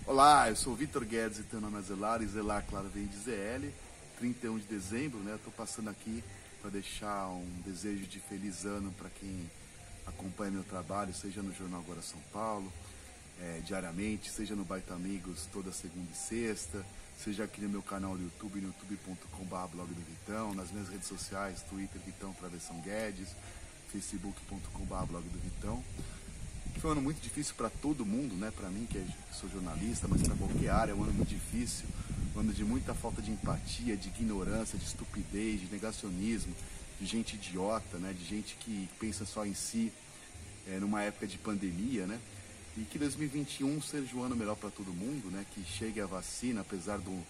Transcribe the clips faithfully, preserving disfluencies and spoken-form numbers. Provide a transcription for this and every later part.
Olá, eu sou o Vitor Guedes e teu nome é Zelar, e Zelar, claro, vem de Z L, trinta e um de dezembro, né? Eu tô passando aqui para deixar um desejo de feliz ano para quem acompanha meu trabalho, seja no Jornal Agora São Paulo, é, diariamente, seja no Baita Amigos toda segunda e sexta, seja aqui no meu canal do YouTube, no youtube ponto com barra blog do Vitão, nas minhas redes sociais, Twitter, Vitão Travessão Guedes, facebook ponto com barra blog do Vitão. Foi um ano muito difícil para todo mundo, né? Para mim, que sou jornalista, mas para qualquer área, é um ano muito difícil, um ano de muita falta de empatia, de ignorância, de estupidez, de negacionismo, de gente idiota, né? De gente que pensa só em si, é, numa época de pandemia, né? E que dois mil e vinte e um seja um ano melhor para todo mundo, né? Que chegue a vacina, apesar do,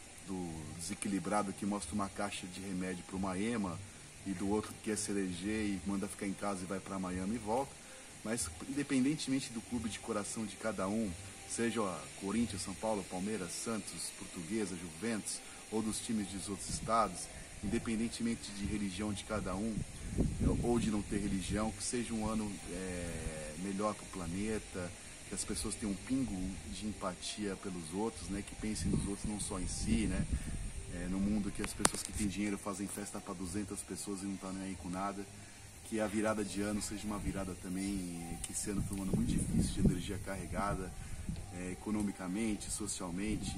do desequilibrado que mostra uma caixa de remédio para uma ema e do outro que quer se eleger e manda ficar em casa e vai para Miami e volta. Mas independentemente do clube de coração de cada um, seja Corinthians, São Paulo, Palmeiras, Santos, Portuguesa, Juventus, ou dos times dos outros estados, independentemente de religião de cada um, ou de não ter religião, que seja um ano é, melhor para o planeta, que as pessoas tenham um pingo de empatia pelos outros, né, que pensem nos outros não só em si, né, é, no mundo que as pessoas que têm dinheiro fazem festa para duzentas pessoas e não estão nem aí com nada. Que a virada de ano seja uma virada também, que esse ano foi um ano muito difícil, de energia carregada, é, economicamente, socialmente,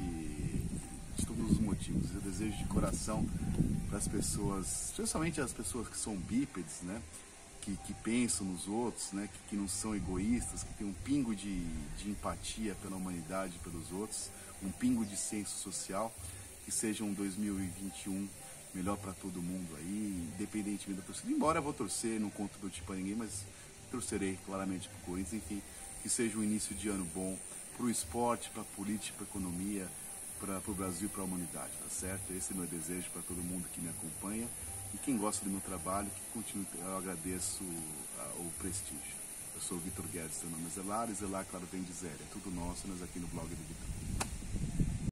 de todos os motivos. Eu desejo de coração para as pessoas, especialmente as pessoas que são bípedes, né, que, que pensam nos outros, né, que, que não são egoístas, que têm um pingo de, de empatia pela humanidade, pelos outros, um pingo de senso social, que seja um dois mil e vinte e um melhor para todo mundo aí, independentemente da torcida. Embora eu vou torcer, não conto do tipo para ninguém, mas torcerei claramente para o Corinthians. Enfim, que seja um início de ano bom para o esporte, para a política, para a economia, para o Brasil e para a humanidade, tá certo? Esse é o meu desejo para todo mundo que me acompanha e quem gosta do meu trabalho, que continue, eu agradeço uh, o prestígio. Eu sou o Vitor Guedes, seu nome é Zelar, e Zelar, claro, vem de Zé. É tudo nosso, nós aqui no blog do Vitor.